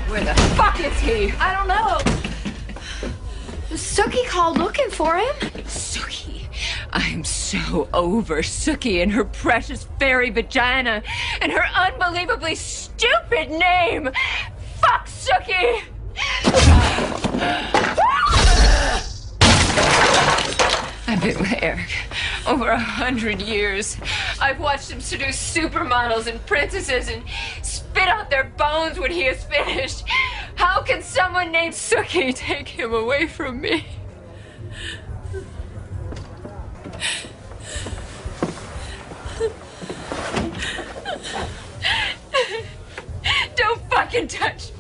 Where the fuck is he? I don't know. Sookie called looking for him. Sookie. I'm so over Sookie and her precious fairy vagina and her unbelievably stupid name. Fuck Sookie! I've been with Eric over 100 years. I've watched him seduce supermodels and princesses and spit out their bones when he is finished. How can someone named Sookie take him away from me? Don't fucking touch me.